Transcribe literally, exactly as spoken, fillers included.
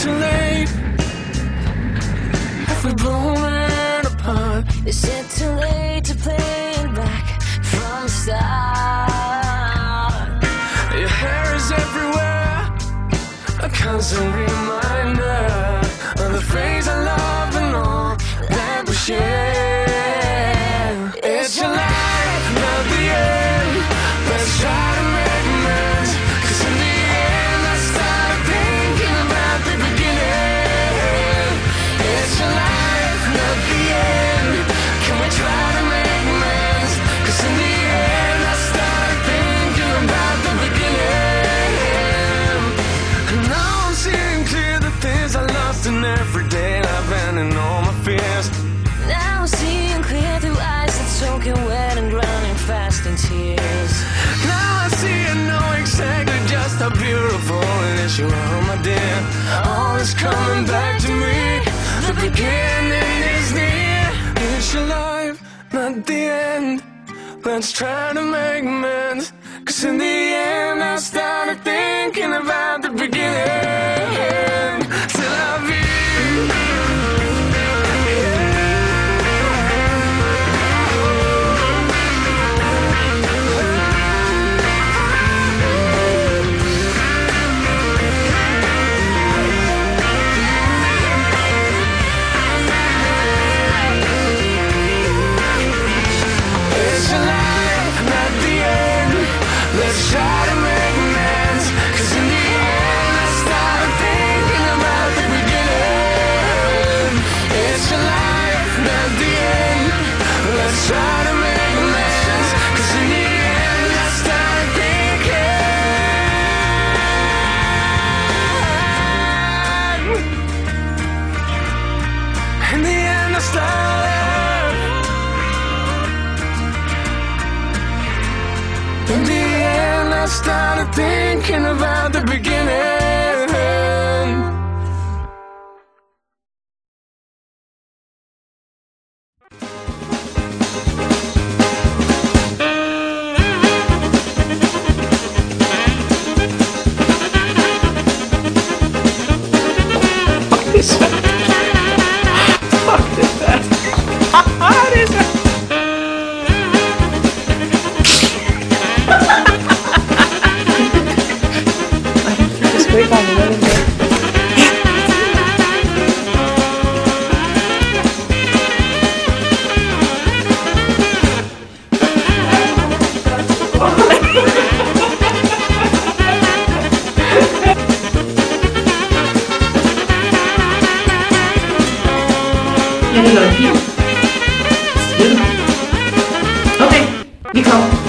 too late? Have we blown it apart? Is it too late to play it back from the start? Your hair is everywhere, a constant reminder of the things I love and all that we share. It's your life, not the end. Let's try to make amends, 'cause in the end I start thinking about the beginning. It's your life, not the end. Can we try to make amends, 'cause in the end I start thinking about the beginning. And now I'm seeing clear the things I lost in every day, and I've been in all my fears. Now I'm seeing clear through eyes that soaking wet and drowning fast in tears. Now I see and know exactly just how beautiful it is you are, my dear. All is coming back to me. The beginning is near. It's your life, not the end. Let's try to make amends, 'cause in the end I started thinking about the beginning. Till I be try to make amends, 'cause in the end I started thinking about the beginning. It's your life, not the end. Let's try to make amends, 'cause in the end I started thinking. In the end I started. In the end I started thinking about the beginning. Fuck this man. Fuck this man. What is that? Wait on me, let me go. Yeah, you got a pee. Okay, you come.